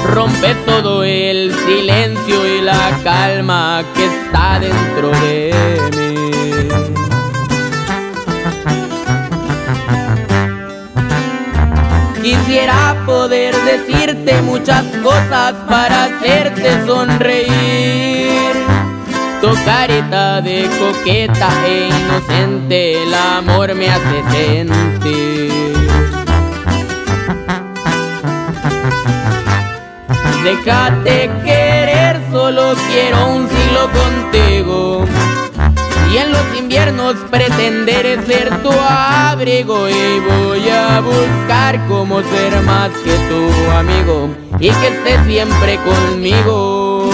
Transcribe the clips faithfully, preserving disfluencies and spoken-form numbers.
rompes todo el silencio y la calma que está dentro de mí. Quisiera poder decirte muchas cosas para hacerte sonreír. Tu carita de coqueta e inocente el amor me hace sentir. Déjate querer, solo quiero un siglo contigo. Y en los inviernos pretenderé ser tu abrigo. Y voy a buscar cómo ser más que tu amigo y que estés siempre conmigo.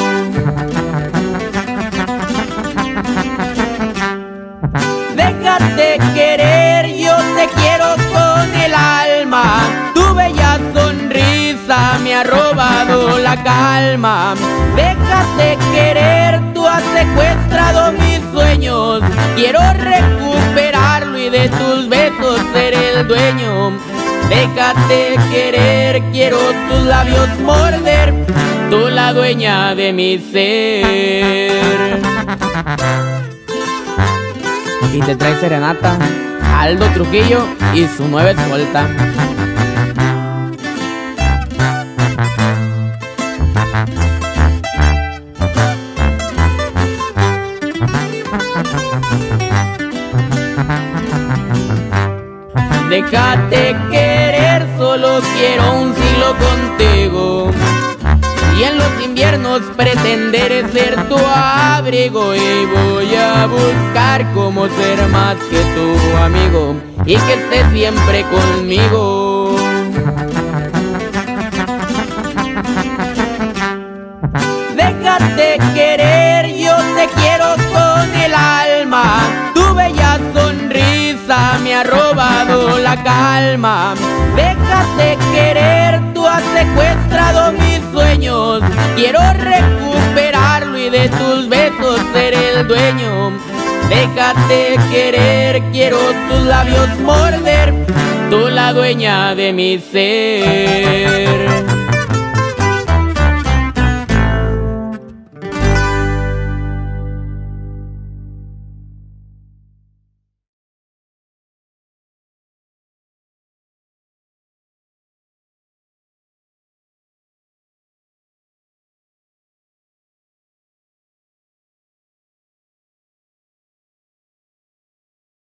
Déjate querer, yo te quiero con el alma. Tu bella sonrisa me ha robado la calma. Déjate querer, tú has secuestrado mis sueños. Quiero recuperarlo y de tus besos ser el dueño. Déjate querer, quiero tus labios morder. Tú la dueña de mi ser. Y te trae serenata Aldo Trujillo y su nueva escolta. Déjate querer, solo quiero un siglo contigo. Y en los inviernos pretenderé ser tu abrigo. Y voy a buscar cómo ser más que tu amigo y que estés siempre conmigo. Déjate querer, yo te quiero con el alma. Tu bella sonrisa me ha robado la calma. Déjate querer, tú has secuestrado mis sueños. Quiero recuperarlo y de tus besos ser el dueño. Déjate querer, quiero tus labios morder. Tú la dueña de mi ser.